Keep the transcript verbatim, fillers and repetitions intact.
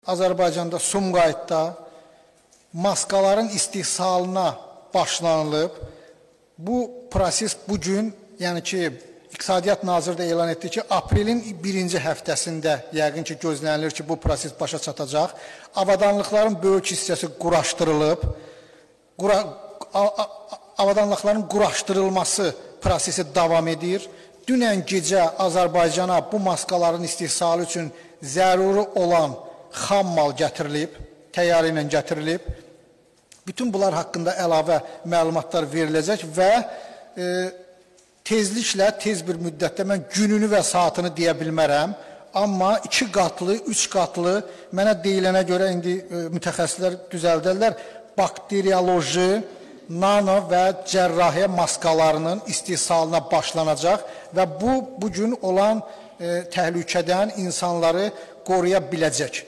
Azərbaycanda, Sumqayıtda maskaların istehsalına başlanılıb. Bu proses bugün, yəni ki, İqtisadiyyat Naziri də elan etdi ki, aprelin birinci həftəsində yəqin ki, gözlənilir ki, bu proses başa çatacaq. Avadanlıqların böyük hissəsi quraşdırılıb. Qura, avadanlıqların quraşdırılması prosesi davam edir. Dünən gecə Azərbaycana bu maskaların istehsalı üçün zəruri olan xam mal gətirilib, təyyarə ilə gətirilib. Bütün bunlar haqqında əlavə məlumatlar veriləcək və e, tezliklə, tez bir müddətdə mən gününü və saatını deyə bilmərəm. Amma iki qatlı, üç qatlı, mənə deyilənə görə indi e, mütəxəssislər düzəldirlər, bakteriyoloji, nano və cərrahiyyə maskalarının istehsalına başlanacaq və bu, bugün olan e, təhlükədən insanları qoruya biləcək.